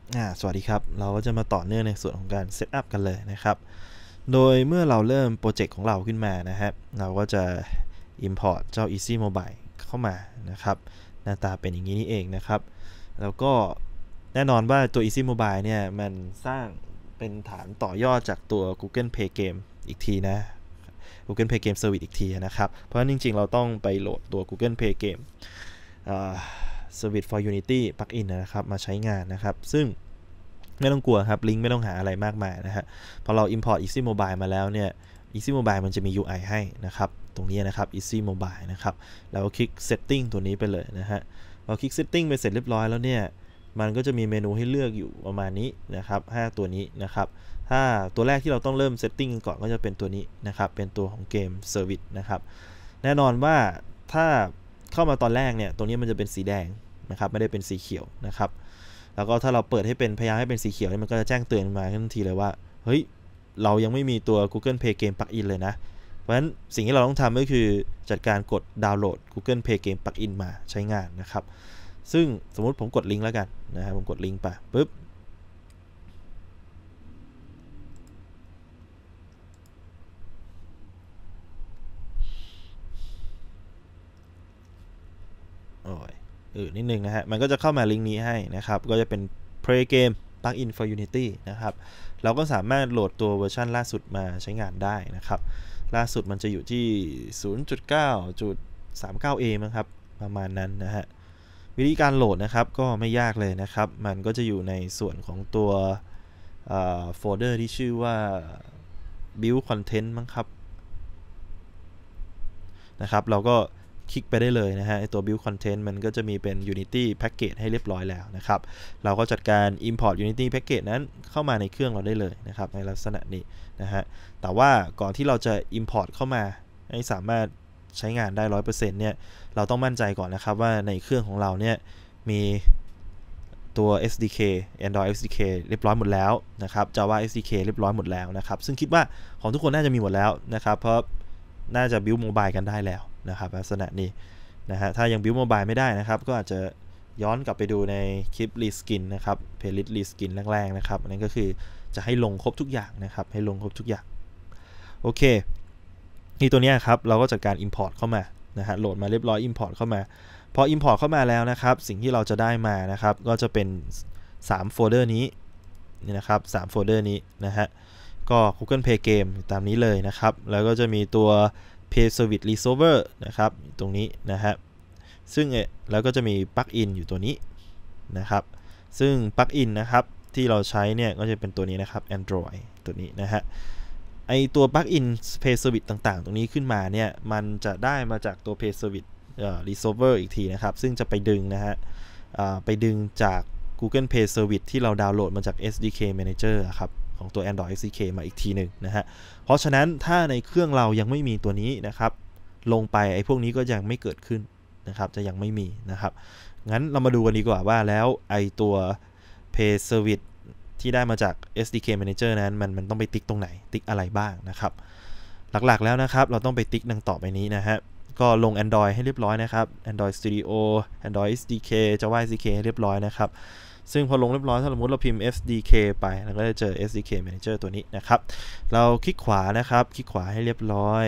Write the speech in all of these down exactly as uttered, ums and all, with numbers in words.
สวัสดีครับเราก็จะมาต่อเนื่องในส่วนของการเซตอัพกันเลยนะครับโดยเมื่อเราเริ่มโปรเจกต์ของเราขึ้นมานะครับเราก็จะ import เจ้า Easy Mobile เข้ามานะครับหน้าตาเป็นอย่างนี้นี่เองนะครับแล้วก็แน่นอนว่าตัว Easy Mobile เนี่ยมันสร้างเป็นฐานต่อยอดจากตัว Google Play Game อีกทีนะ Google Play Game Service อีกทีนะครับเพราะฉะนั้นจริงๆเราต้องไปโหลดตัว Google Play Game Service for Unity plugin นะครับมาใช้งานนะครับซึ่งไม่ต้องกลัวครับลิงก์ไม่ต้องหาอะไรมากมายนะฮะพอเรา import Easy Mobile มาแล้วเนี่ย Easy Mobile มันจะมี ยู ไอ ให้นะครับตรงนี้นะครับ Easy Mobile นะครับแล้วคลิก Setting ตัวนี้ไปเลยนะฮะพอคลิก Setting ไปเสร็จเรียบร้อยแล้วเนี่ยมันก็จะมีเมนูให้เลือกอยู่ประมาณนี้นะครับห้าตัวนี้นะครับถ้าตัวแรกที่เราต้องเริ่ม Setting ก่อนก็จะเป็นตัวนี้นะครับเป็นตัวของเกม Service นะครับแน่นอนว่าถ้าเข้ามาตอนแรกเนี่ยตัวนี้มันจะเป็นสีแดงนะครับไม่ได้เป็นสีเขียวนะครับแล้วก็ถ้าเราเปิดให้เป็นพยายามให้เป็นสีเขียวมันก็จะแจ้งเตือนมาทันทีเลยว่าเฮ้ยเรายังไม่มีตัว Google Play Game Plugin เลยนะเพราะฉะนั้นสิ่งที่เราต้องทำก็คือจัดการกดดาวน์โหลด Google Play Game Plugin มาใช้งานนะครับซึ่งสมมุติผมกดลิงก์แล้วกันนะครับผมกดลิงก์ไปปุ๊บโอ้ยเออนิดนึงนะฮะมันก็จะเข้ามาลิงก์นี้ให้นะครับก็จะเป็น Play Game Plugin for Unity นะครับเราก็สามารถโหลดตัวเวอร์ชันล่าสุดมาใช้งานได้นะครับล่าสุดมันจะอยู่ที่ ศูนย์จุดเก้าจุดสามเก้าเอ มั้งครับประมาณนั้นนะฮะวิธีการโหลดนะครับก็ไม่ยากเลยนะครับมันก็จะอยู่ในส่วนของตัวโฟลเดอร์ที่ชื่อว่า build content มั้งครับนะครับเราก็คลิกไปได้เลยนะฮะไอตัว build content มันก็จะมีเป็น Unity package ให้เรียบร้อยแล้วนะครับเราก็จัดการ import Unity package นั้นเข้ามาในเครื่องเราได้เลยนะครับในลักษณะนี้นะฮะแต่ว่าก่อนที่เราจะ import เข้ามาให้สามารถใช้งานได้ ร้อยเปอร์เซ็นต์ เนี่ยเราต้องมั่นใจก่อนนะครับว่าในเครื่องของเราเนี่ยมีตัว เอส ดี เค Android เอส ดี เค เรียบร้อยหมดแล้วนะครับ Java เอส ดี เค เรียบร้อยหมดแล้วนะครับซึ่งคิดว่าของทุกคนน่าจะมีหมดแล้วนะครับเพราะน่าจะ build mobile กันได้แล้วนะครับลักษณะนี้นะฮะถ้ายัง build mobile ไม่ได้นะครับก็อาจจะย้อนกลับไปดูในคลิป reskin นะครับ playlist reskin แรกๆนะครับอันนั้นก็คือจะให้ลงครบทุกอย่างนะครับให้ลงครบทุกอย่างโอเคนี่ตัวนี้ครับเราก็จัดการ import เข้ามานะฮะโหลดมาเรียบร้อย import เข้ามาพอ import เข้ามาแล้วนะครับสิ่งที่เราจะได้มานะครับก็จะเป็นสามโฟลเดอร์นี้นี่นะครับสามโฟลเดอร์นี้นะฮะก็ Google Play Game ตามนี้เลยนะครับแล้วก็จะมีตัว Play Service Resolver นะครับตรงนี้นะฮะซึ่งแล้วก็จะมีปลั๊กอินอยู่ตัวนี้นะครับซึ่งปลั๊กอินนะครับที่เราใช้เนี่ยก็จะเป็นตัวนี้นะครับ Android ตัวนี้นะฮะไอตัวปลั๊กอิน Play Service ต่างๆตรงนี้ขึ้นมาเนี่ยมันจะได้มาจากตัว Play Service Resolver อีกทีนะครับซึ่งจะไปดึงนะฮะไปดึงจาก Google Play Service ที่เราดาวน์โหลดมาจาก เอส ดี เค Manager ครับของตัว Android เอส ดี เค มาอีกทีหนึ่งนะฮะเพราะฉะนั้นถ้าในเครื่องเรายังไม่มีตัวนี้นะครับลงไปไอ้พวกนี้ก็ยังไม่เกิดขึ้นนะครับจะยังไม่มีนะครับงั้นเรามาดูกันดีกว่าว่าแล้วไอ้ตัว Play Service ที่ได้มาจาก เอส ดี เค Manager นั้นมันมันต้องไปติ๊กตรงไหนติ๊กอะไรบ้างนะครับหลักๆแล้วนะครับเราต้องไปติ๊กดังต่อไปนี้นะฮะก็ลง Android ให้เรียบร้อยนะครับ Android Studio Android เอส ดี เค Java เอส ดี เค ให้เรียบร้อยนะครับซึ่งพอลงเรียบร้อยถ้าสมมติเราพิมพ์ เอส ดี เค ไปเราก็จะเจอ เอส ดี เค Manager ตัวนี้นะครับเราคลิกขวานะครับคลิกขวาให้เรียบร้อย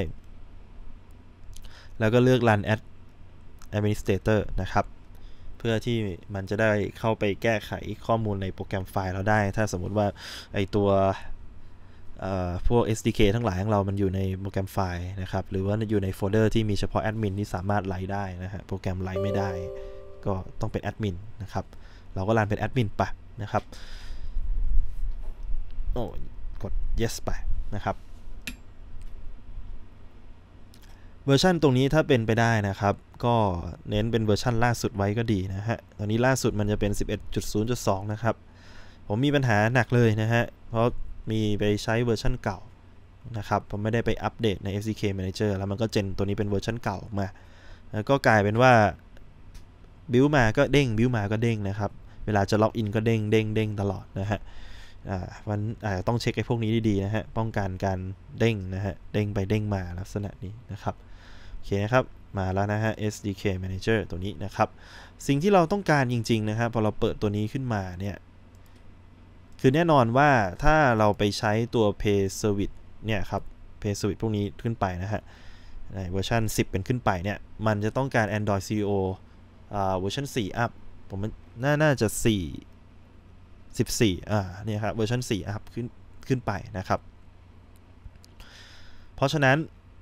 แล้วก็เลือก Run as Administrator นะครับเพื่อที่มันจะได้เข้าไปแก้ไขข้อมูลในโปรแกรมไฟล์เราได้ถ้าสมมติว่าไอตัวพวก เอส ดี เค ทั้งหลายของเรามันอยู่ในโปรแกรมไฟล์นะครับหรือว่าอยู่ในโฟลเดอร์ที่มีเฉพาะแอดมินที่สามารถไลฟ์ได้นะฮะโปรแกรมไลฟ์ไม่ได้ก็ต้องเป็นแอดมินนะครับเราก็รันเป็นแอดมินไปนะครับโอ้กด yes ไปนะครับเวอร์ชันตรงนี้ถ้าเป็นไปได้นะครับก็เน้นเป็นเวอร์ชันล่าสุดไว้ก็ดีนะฮะตอนนี้ล่าสุดมันจะเป็น สิบเอ็ดจุดศูนย์จุดสอง นะครับผมมีปัญหาหนักเลยนะฮะเพราะมีไปใช้เวอร์ชันเก่านะครับผมไม่ได้ไปอัปเดตใน เอส ดี เค Manager แล้วมันก็เจนตัวนี้เป็นเวอร์ชันเก่าออกมาแล้วก็กลายเป็นว่าบิวมาก็เด้งบิวมาก็เด้งนะครับเวลาจะล็อกอินก็เด้งเด้งเด้งตลอดนะฮะอ่ามันอ่าต้องเช็คไอ้พวกนี้ดีๆนะฮะป้องกันการเด้งนะฮะเด้งไปเด้งมาลักษณะนี้นะครับโอเคนะครับมาแล้วนะฮะ เอส ดี เค Manager ตัวนี้นะครับสิ่งที่เราต้องการจริงๆนะครับพอเราเปิดตัวนี้ขึ้นมาเนี่ยคือแน่นอนว่าถ้าเราไปใช้ตัว Pay Service เนี่ยครับ Pay Service พวกนี้ขึ้นไปนะฮะในเวอร์ชันสิบเป็นขึ้นไปเนี่ยมันจะต้องการ Android ซี อี โอ อ่าเวอร์ชันสี่ อัพผมมันน่าน่าจะสี่สิบสี่อ่าเนี่ยครับเวอร์ชันสี่ อัพขึ้นขึ้นไปนะครับเพราะฉะนั้น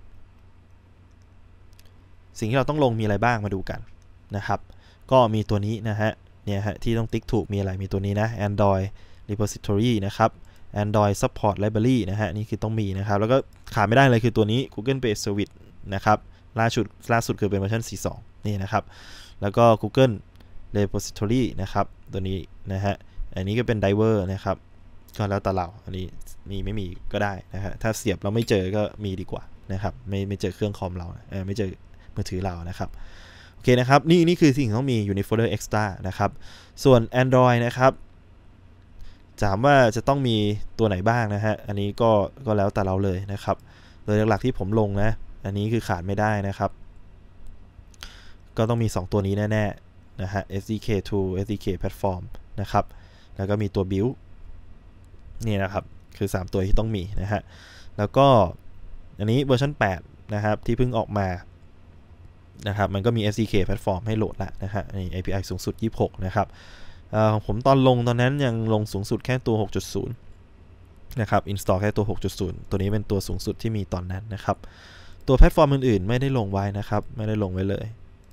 สิ่งที่เราต้องลงมีอะไรบ้างมาดูกันนะครับก็มีตัวนี้นะฮะเนี่ยฮะที่ต้องติ๊กถูกมีอะไรมีตัวนี้นะ Android Repository นะครับ Android Support Library นะฮะนี่คือต้องมีนะครับแล้วก็ขาดไม่ได้เลยคือตัวนี้ Google Play Service นะครับล่าสุดล่าสุดคือเป็นเวอร์ชันสี่สิบสองนี่นะครับแล้วก็ Google Repository นะครับตัวนี้นะฮะอันนี้ก็เป็น Driver นะครับก็แล้วแต่เราอันนี้มีไม่มีก็ได้นะฮะถ้าเสียบเราไม่เจอก็มีดีกว่านะครับไม่ไม่เจอเครื่องคอมเราเออไม่เจอมือถือเรานะครับโอเคนะครับนี่นี่คือสิ่งที่ต้องมีอยู่ในโฟลเดอร์ extra นะครับส่วน Android นะครับถามว่าจะต้องมีตัวไหนบ้างนะฮะอันนี้ก็ก็แล้วแต่เราเลยนะครับโดยหลักๆที่ผมลงนะอันนี้คือขาดไม่ได้นะครับก็ต้องมีสองตัวนี้แน่ๆนะฮะ เอส ดี เค Tool เอส ดี เค Platform นะครับแล้วก็มีตัว Build นี่นะครับคือสามตัวที่ต้องมีนะฮะแล้วก็อันนี้เวอร์ชันแปดนะครับที่เพิ่งออกมานะครับมันก็มี เอส ดี เค Platform ให้โหลดแล้วนะฮะใน เอ พี ไอ สูงสุดยี่สิบหกนะครับของผมตอนลงตอนนั้นยังลงสูงสุดแค่ตัว หกจุดศูนย์ นะครับ install แค่ตัว หกจุดศูนย์ ตัวนี้เป็นตัวสูงสุดที่มีตอนนั้นนะครับตัวแพลตฟอร์มอื่นๆไม่ได้ลงไว้นะครับไม่ได้ลงไว้เลย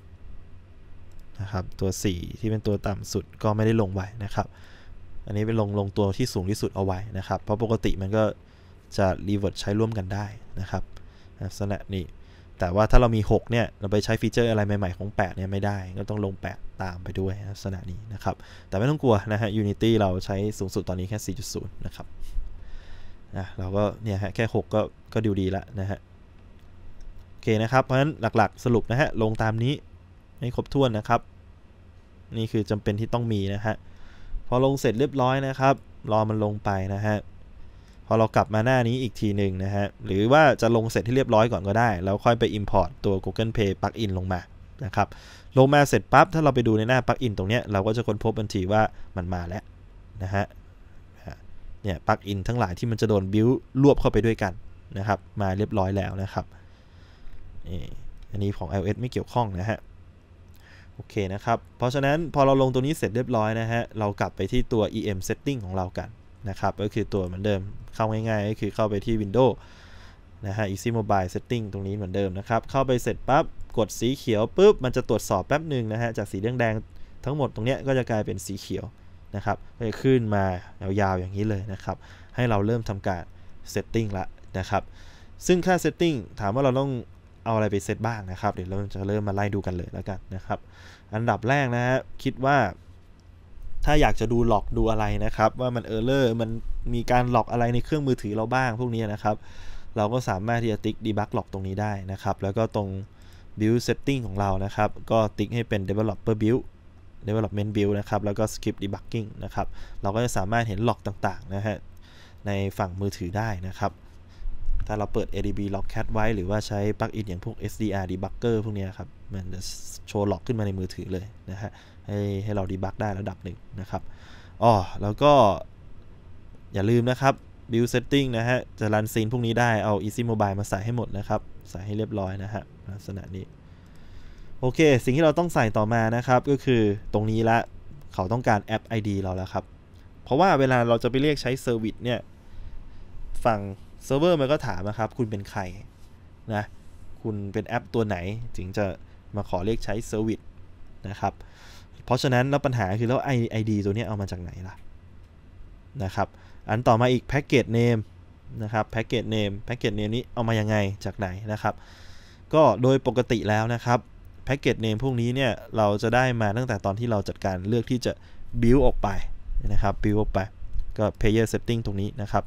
นะครับตัวสี่ที่เป็นตัวต่ำสุดก็ไม่ได้ลงไว้นะครับอันนี้เป็นลงลงตัวที่สูงที่สุดเอาไว้นะครับเพราะปกติมันก็จะ revert ใช้ร่วมกันได้นะครับลักษณะนี้แต่ว่าถ้าเรามีหกเนี่ยเราไปใช้ฟีเจอร์อะไรใหม่ๆของแปดเนี่ยไม่ได้ก็ต้องลงแปดตามไปด้วยลักษณะนี้นะครับแต่ไม่ต้องกลัวนะฮะ Unity เราใช้สูงสุดตอนนี้แค่ สี่จุดศูนย์ นะครับนะเราก็เนี่ยฮะแค่หกก็ก็ดูดีละนะฮะโอเคนะครับเพราะฉะนั้นหลักๆสรุปนะฮะลงตามนี้ให้ครบถ้วนนะครับนี่คือจำเป็นที่ต้องมีนะฮะพอลงเสร็จเรียบร้อยนะครับรอมันลงไปนะฮะพอเรากลับมาหน้านี้อีกทีหนึ่งนะฮะหรือว่าจะลงเสร็จที่เรียบร้อยก่อนก็ได้แล้วค่อยไป import ตัว Google Play plugin ลงมานะครับลงมาเสร็จปั๊บถ้าเราไปดูในหน้า plugin ตรงนี้เราก็จะค้นพบทันทีว่ามันมาแล้วนะฮะเนี่ย plugin ทั้งหลายที่มันจะโดน build รวบเข้าไปด้วยกันนะครับมาเรียบร้อยแล้วนะครับอันนี้ของ iOS ไม่เกี่ยวข้องนะฮะโอเคนะครับเพราะฉะนั้นพอเราลงตัวนี้เสร็จเรียบร้อยนะฮะเรากลับไปที่ตัว อี เอ็ม setting ของเรากันนะครับก็คือตัวเหมือนเดิมเข้าง่ายๆก็คือเข้าไปที่ Windows นะฮะ Easy Mobile Setting ตรงนี้เหมือนเดิมนะครับเข้าไปเสร็จปั๊บกดสีเขียวปุ๊บมันจะตรวจสอบแป๊บหนึ่งนะฮะจากสีแดงๆทั้งหมดตรงนี้ก็จะกลายเป็นสีเขียวนะครับก็จะขึ้นมายาวๆอย่างนี้เลยนะครับให้เราเริ่มทำการ Setting ละนะครับซึ่งค่า Setting ถามว่าเราต้องเอาอะไรไปเซตบ้างนะครับเดี๋ยวเราจะเริ่มมาไล่ดูกันเลยแล้วกันนะครับอันดับแรกนะฮะคิดว่าถ้าอยากจะดูหลอกดูอะไรนะครับว่ามันเออร์เลอร์มันมีการหลอกอะไรในเครื่องมือถือเราบ้างพวกนี้นะครับเราก็สามารถที่จะติ๊ก debug หลอกตรงนี้ได้นะครับแล้วก็ตรง build setting ของเรานะครับก็ติ๊กให้เป็น developer build development build นะครับแล้วก็ script debugging นะครับเราก็จะสามารถเห็นหลอกต่างๆนะฮะในฝั่งมือถือได้นะครับถ้าเราเปิด เอ ดี บี Logcat ไว้หรือว่าใช้ปลั๊กอินอย่างพวก เอส ดี อาร์ debugger พวกนี้ครับมันจะโชว์หลอกขึ้นมาในมือถือเลยนะฮะให้ให้เรา debug ได้ระดับหนึ่งนะครับอ๋อแล้วก็อย่าลืมนะครับ build setting นะฮะจะรันซีนพวกนี้ได้เอา Easy Mobile มาใส่ให้หมดนะครับใส่ให้เรียบร้อยนะฮะลักษณะนี้โอเคสิ่งที่เราต้องใส่ต่อมานะครับก็คือตรงนี้ละเขาต้องการแอป ไอ ดี เราแล้วครับเพราะว่าเวลาเราจะไปเรียกใช้เซอร์วิสเนี่ยฝั่งเซิร์ฟเวอร์มันก็ถามนะครับคุณเป็นใครนะคุณเป็นแอปตัวไหนถึงจะมาขอเรียกใช้เซอร์วิสนะครับเพราะฉะนั้นแล้วปัญหาคือแล้ว ไอ ดี ตัวนี้เอามาจากไหนล่ะนะครับอันต่อมาอีก Package Name นะครับ Package Name Package Name นี้เอามายังไงจากไหนนะครับก็โดยปกติแล้วนะครับ Package Name พวกนี้เนี่ยเราจะได้มาตั้งแต่ตอนที่เราจัดการเลือกที่จะ build ออกไปนะครับ build ออกไปก็ Player Setting ตรงนี้นะครับ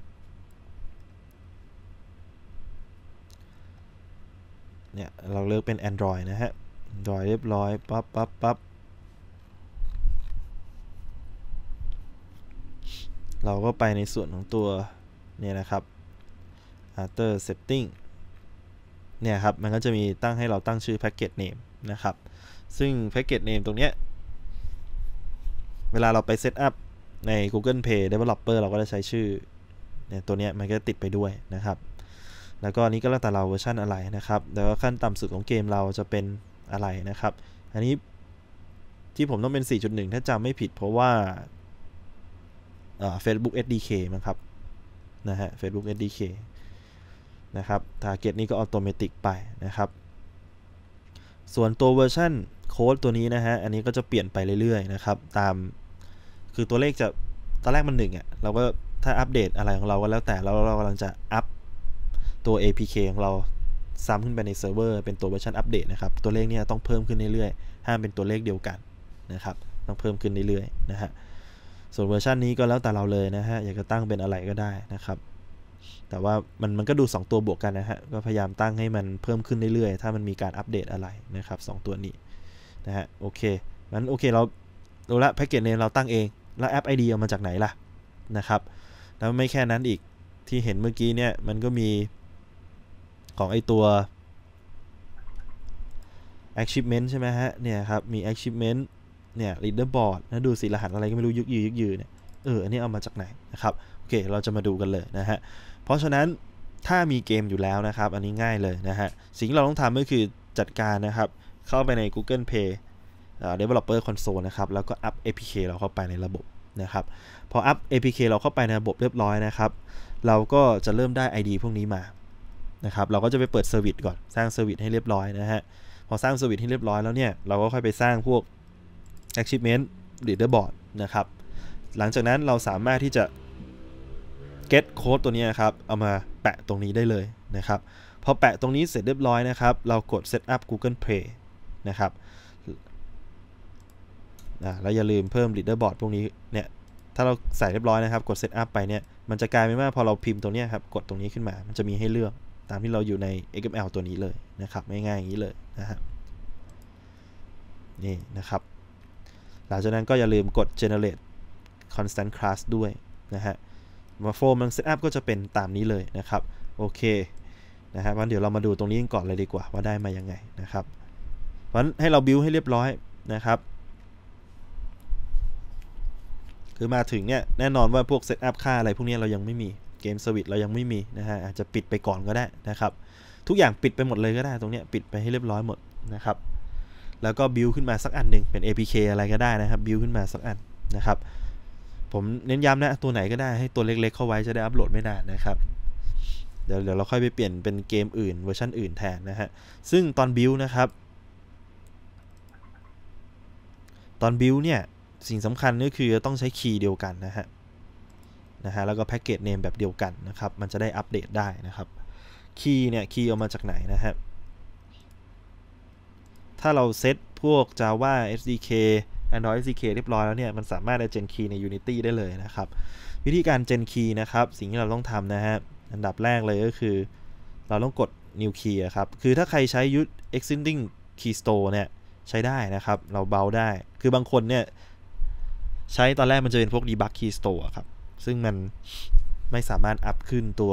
เนี่ยเราเลือกเป็น Android นะฮะ Android เรียบร้อยปั๊บปั๊บปั๊บเราก็ไปในส่วนของตัวเนี่ยนะครับ After Setting เนี่ยครับมันก็จะมีตั้งให้เราตั้งชื่อ Package Name นะครับซึ่ง Package Name ตรงเนี้ยเวลาเราไป Set up ใน Google Play Developer เราก็จะใช้ชื่อเนี่ยตัวเนี้ยมันก็ติดไปด้วยนะครับแล้วก็นี้ก็แล้วแต่เราเวอร์ชันอะไรนะครับแล้วก็ขั้นต่ำสุดของเกมเราจะเป็นอะไรนะครับอันนี้ที่ผมต้องเป็น สี่จุดหนึ่ง ถ้าจำไม่ผิดเพราะว่าเอ่อ Facebook เอส ดี เค มั้งครับนะฮะ Facebook เอส ดี เค นะครับ Target นี่ก็ออโตเมติกไปนะครับส่วนตัวเวอร์ชันโค้ดตัวนี้นะฮะอันนี้ก็จะเปลี่ยนไปเรื่อยๆนะครับตามคือตัวเลขจะตอนแรกมันหนึ่งอ่ะเราก็ถ้าอัปเดตอะไรของเราก็แล้วแต่เราเรากำลังจะอัพตัว เอ พี เค ของเราซ้ำขึ้นไปในเซิร์ฟเวอร์เป็นตัวเวอร์ชันอัปเดตนะครับตัวเลขเนี่ยต้องเพิ่มขึ้นเรื่อยๆห้ามเป็นตัวเลขเดียวกันนะครับต้องเพิ่มขึ้นเรื่อยๆนะฮะส่วนเวอร์ชันนี้ก็แล้วแต่เราเลยนะฮะอยากจะตั้งเป็นอะไรก็ได้นะครับแต่ว่ามันมันก็ดูสองตัวบวกกันนะฮะก็พยายามตั้งให้มันเพิ่มขึ้นเรื่อยๆถ้ามันมีการอัปเดตอะไรนะครับสองตัวนี้นะฮะโอเคงั้นโอเคเรารู้ละแพ็กเกจเนมเราตั้งเองแล้วแอป ไอ ดี เอามาจากไหนล่ะนะครับแล้วไม่แค่นั้นอีกที่เห็นเมื่อกี้เนี่ยมันก็มีของไอตัว achievement ใช่ไหมฮะเนี่ยครับมี achievement เนี่ย leaderboard นะดูสิรหัสอะไรก็ไม่รู้ยึกยือยึกยือเนี่ยเอออันนี้เอามาจากไหนนะครับโอเคเราจะมาดูกันเลยนะฮะเพราะฉะนั้นถ้ามีเกมอยู่แล้วนะครับอันนี้ง่ายเลยนะฮะสิ่งที่เราต้องทำก็คือจัดการนะครับเข้าไปใน Google Play Developer Console นะครับแล้วก็อัพ เอ พี เค เราเข้าไปในระบบนะครับพออัพ เอ พี เค เราเข้าไปในระบบเรียบร้อยนะครับเราก็จะเริ่มได้ ไอ ดี พวกนี้มานะครับเราก็จะไปเปิดเซอร์วิสก่อนสร้างเซอร์วิสให้เรียบร้อยนะฮะพอสร้างเซอร์วิสให้เรียบร้อยแล้วเนี่ยเราก็ค่อยไปสร้างพวก achievement leaderboard นะครับหลังจากนั้นเราสามารถที่จะ get code ตัวนี้ครับเอามาแปะตรงนี้ได้เลยนะครับพอแปะตรงนี้เสร็จเรียบร้อยนะครับเรากด set up Google Play นะครับนะแล้วอย่าลืมเพิ่ม leaderboard พวกนี้เนี่ยถ้าเราใส่เรียบร้อยนะครับกด set up ไปเนี่ยมันจะกลายเป็นว่าพอเราพิมพ์ตรงนี้ครับกดตรงนี้ขึ้นมามันจะมีให้เลือกตามที่เราอยู่ใน เอ็กซ์ เอ็ม แอล ตัวนี้เลยนะครับง่ายๆอย่างนี้เลยนะฮะนี่นะครับหลังจากนั้นก็อย่าลืมกด generate constant class ด้วยนะฮะมาโฟมมัน set up ก็จะเป็นตามนี้เลยนะครับโอเคนะฮะวันเดี๋ยวเรามาดูตรงนี้ก่อนเลยดีกว่าว่าได้มายังไงนะครับเพราะฉะนั้นให้เรา build ให้เรียบร้อยนะครับคือมาถึงเนี่ยแน่นอนว่าพวก set up ค่าอะไรพวกนี้เรายังไม่มีเกม service เรายังไม่มีนะฮะอาจจะปิดไปก่อนก็ได้นะครับทุกอย่างปิดไปหมดเลยก็ได้ตรงนี้ปิดไปให้เรียบร้อยหมดนะครับแล้วก็ build ขึ้นมาสักอันหนึ่งเป็น เอ พี เค อะไรก็ได้นะครับ build ขึ้นมาสักอันนะครับผมเน้นย้ำนะตัวไหนก็ได้ให้ตัวเล็กๆเข้าไว้จะได้อัปโหลดไม่นานนะครับเดี๋ยวเดี๋ยวเราค่อยไปเปลี่ยนเป็นเกมอื่นเวอร์ชันอื่นแทนนะฮะซึ่งตอน build นะครับตอน build เนี่ยสิ่งสำคัญก็คือต้องใช้คีย์เดียวกันนะฮะนะฮะแล้วก็แพ็กเกจเนมแบบเดียวกันนะครับมันจะได้อัปเดตได้นะครับคีย์เนี่ยคีย์เอามาจากไหนนะฮะถ้าเราเซตพวก Java เอส ดี เค Android เอส ดี เค เรียบร้อยแล้วเนี่ยมันสามารถจะ gen key ใน Unity ได้เลยนะครับวิธีการ gen key นะครับสิ่งที่เราต้องทำนะฮะอันดับแรกเลยก็คือเราต้องกด new key ครับคือถ้าใครใช้ use existing key store เนี่ยใช้ได้นะครับเราเบาได้คือบางคนเนี่ยใช้ตอนแรกมันจะเป็นพวก debug key store ครับซึ่งมันไม่สามารถอัพขึ้นตัว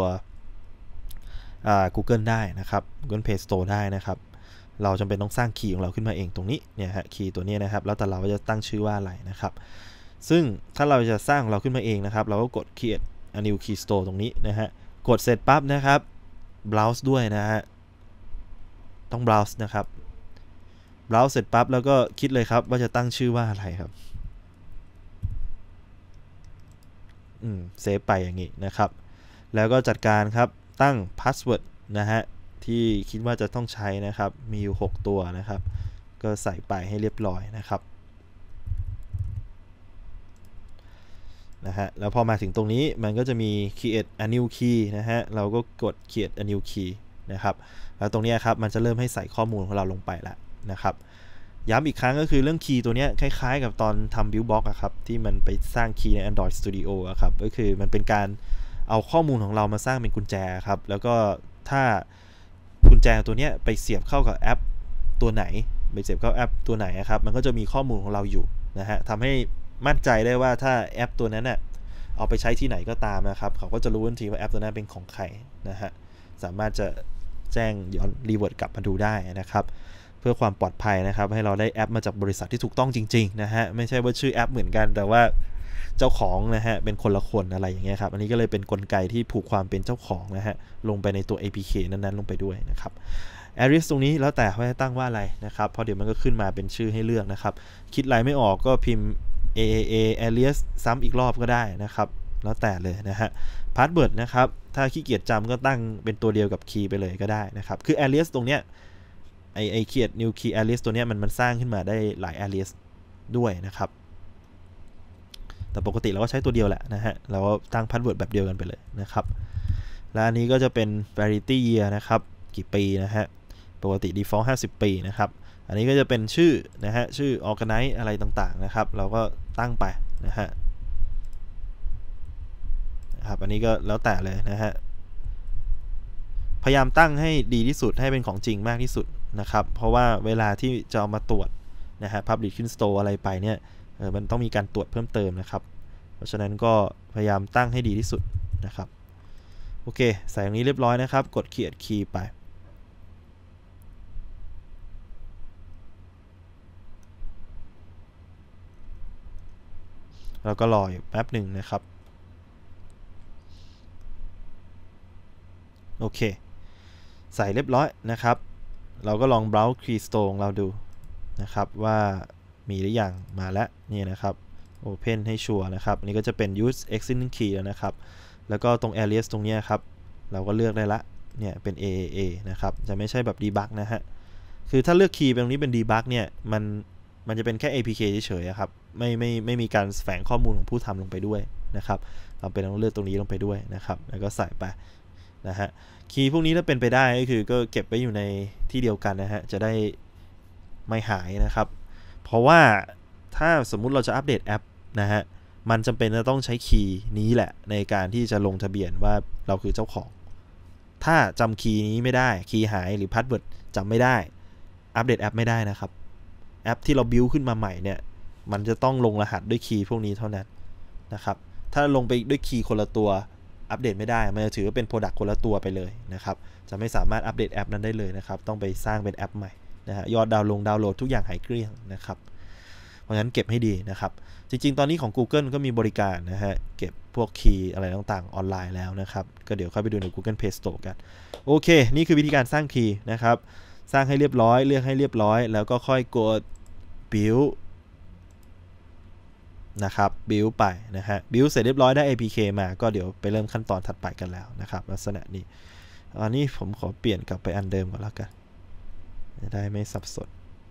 Google ได้นะครับ Google Play Store ได้นะครับเราจำเป็นต้องสร้างคีย์ของเราขึ้นมาเองตรงนี้เนี่ยฮะคีย์ตัวนี้นะครับแล้วแต่เราจะตั้งชื่อว่าอะไรนะครับซึ่งถ้าเราจะสร้างของเราขึ้นมาเองนะครับเราก็กด create a new key store ตรงนี้นะฮะกดเสร็จปั๊บนะครับ browse ด้วยนะฮะต้อง browse นะครับ browse เสร็จปั๊บแล้วก็คิดเลยครับว่าจะตั้งชื่อว่าอะไรครับอืมเซฟไปอย่างนี้นะครับแล้วก็จัดการครับตั้ง password นะฮะที่คิดว่าจะต้องใช้นะครับมีอยู่หกตัวนะครับก็ใส่ไปให้เรียบร้อยนะครับนะฮะแล้วพอมาถึงตรงนี้มันก็จะมี create a new key นะฮะเราก็กด create a new key นะครับแล้วตรงนี้ครับมันจะเริ่มให้ใส่ข้อมูลของเราลงไปแล้วนะครับย้ำอีกครั้งก็คือเรื่องคีย์ตัวนี้คล้ายๆกับตอนทำ build box อะครับที่มันไปสร้างคีย์ใน Android Studio อะครับก็คือมันเป็นการเอาข้อมูลของเรามาสร้างเป็นกุญแจครับแล้วก็ถ้ากุญแจตัวนี้ไปเสียบเข้ากับแอปตัวไหนไปเสียบเข้าแอปตัวไหนครับมันก็จะมีข้อมูลของเราอยู่นะฮะทำให้มั่นใจได้ว่าถ้าแอปตัวนั้นน่ะเอาไปใช้ที่ไหนก็ตามนะครับเขาก็จะรู้ทันทีว่าแอปตัวนั้นเป็นของใครนะฮะสามารถจะแจ้งย้อนรีเวิร์ดกลับมาดูได้นะครับเพื่อความปลอดภัยนะครับให้เราได้แอปมาจากบริษัทที่ถูกต้องจริงๆนะฮะไม่ใช่ว่าชื่อแอปเหมือนกันแต่ว่าเจ้าของนะฮะเป็นคนละคนอะไรอย่างเงี้ยครับอันนี้ก็เลยเป็นกลไกที่ผูกความเป็นเจ้าของนะฮะลงไปในตัว เอ พี เค นั้นๆลงไปด้วยนะครับ alias ตรงนี้แล้วแต่ว่าจะตั้งว่าอะไรนะครับเพราะเดี๋ยวมันก็ขึ้นมาเป็นชื่อให้เลือกนะครับคิดอะไรไม่ออกก็พิมพ์ เอ เอ เอ alias ซ้ำอีกรอบก็ได้นะครับแล้วแต่เลยนะฮะ password นะครับถ้าขี้เกียจจำก็ตั้งเป็นตัวเดียวกับคีย์ไปเลยก็ได้นะครับคือ alias ตรงเนี้ยไอไอเขียน new key alias ตัวเนี้ยมันมันสร้างขึ้นมาได้หลาย alias ด้วยนะครับแต่ปกติเราก็ใช้ตัวเดียวแหละนะฮะเราก็ตั้ง password แบบเดียวกันไปเลยนะครับและอันนี้ก็จะเป็น validity year นะครับกี่ปีนะฮะปกติ default ห้าสิบปีนะครับอันนี้ก็จะเป็นชื่อนะฮะชื่อ organize อะไรต่างๆนะครับเราก็ตั้งไปนะฮะครับอันนี้ก็แล้วแต่เลยนะฮะพยายามตั้งให้ดีที่สุดให้เป็นของจริงมากที่สุดนะครับเพราะว่าเวลาที่จะเอามาตรวจนะฮะ publish ขึ้น store อะไรไปเนี่ยเออมันต้องมีการตรวจเพิ่มเติมนะครับเพราะฉะนั้นก็พยายามตั้งให้ดีที่สุดนะครับโอเคใส่อย่างนี้เรียบร้อยนะครับกด create key ไปแล้วก็รออยู่แป๊บหนึ่งนะครับโอเคใส่เรียบร้อยนะครับเราก็ลอง browse keystore เราดูนะครับว่ามีหรือยังมาแล้วนี่นะครับ open ให้ชัวร์นะครับอันนี้ก็จะเป็น use existing key แล้วนะครับแล้วก็ตรง alias ตรงนี้ครับเราก็เลือกได้ละเนี่ยเป็น เอ เอ เอ นะครับจะไม่ใช่แบบ debug นะฮะคือถ้าเลือก key ตรงนี้เป็น debug เนี่ยมันมันจะเป็นแค่ เอ พี เค เฉยๆครับไม่ไม่ไม่มีการแฝงข้อมูลของผู้ทำลงไปด้วยนะครับเราเป็นต้องเลือกตรงนี้ลงไปด้วยนะครับแล้วก็ใส่ไปนะฮะคีย์พวกนี้ถ้าเป็นไปได้ก็คือก็เก็บไว้อยู่ในที่เดียวกันนะฮะจะได้ไม่หายนะครับเพราะว่าถ้าสมมุติเราจะอัปเดตแอปนะฮะมันจำเป็นจะต้องใช้คีย์นี้แหละในการที่จะลงทะเบียนว่าเราคือเจ้าของถ้าจำคีย์นี้ไม่ได้คีย์หายหรือพาสเวิร์ดจำไม่ได้อัปเดตแอปไม่ได้นะครับแอปที่เราบิวขึ้นมาใหม่เนี่ยมันจะต้องลงรหัสด้วยคีย์พวกนี้เท่านั้นนะครับถ้าลงไปด้วยคีย์คนละตัวอัปเดตไม่ได้มันจะถือว่าเป็นโปรดักต์คนละตัวไปเลยนะครับจะไม่สามารถอัปเดตแอปนั้นได้เลยนะครับต้องไปสร้างเป็นแอปใหม่นะฮะยอดดาวน์ลงดาวน์โหลดทุกอย่างหายเกลี้ยงนะครับเพราะฉะนั้นเก็บให้ดีนะครับจริงๆตอนนี้ของ Google ก็มีบริการนะฮะเก็บพวกคีย์อะไรต่างๆออนไลน์แล้วนะครับก็เดี๋ยวเข้าไปดูใน Google Play Store กันโอเคนี่คือวิธีการสร้างคีย์นะครับสร้างให้เรียบร้อยเลือกให้เรียบร้อยแล้วก็ค่อยกด build นะครับ build ไปนะฮะ build เสร็จเรียบร้อยได้ เอ พี เค มาก็เดี๋ยวไปเริ่มขั้นตอนถัดไปกันแล้วนะครับลักษณะนี้อันนี้ผมขอเปลี่ยนกลับไปอันเดิมก่อนแล้วกันจะได้ไม่สับสน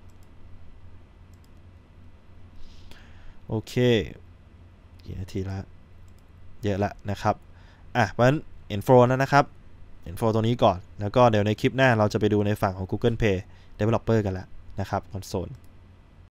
โอเคกี่นาทีละเยอะละนะครับอ่ะเพราะฉะนั้น info นั้นนะครับ info ตัวนี้ก่อนแล้วก็เดี๋ยวในคลิปหน้าเราจะไปดูในฝั่งของ Google Play Developer กันแล้วนะครับคอนโซล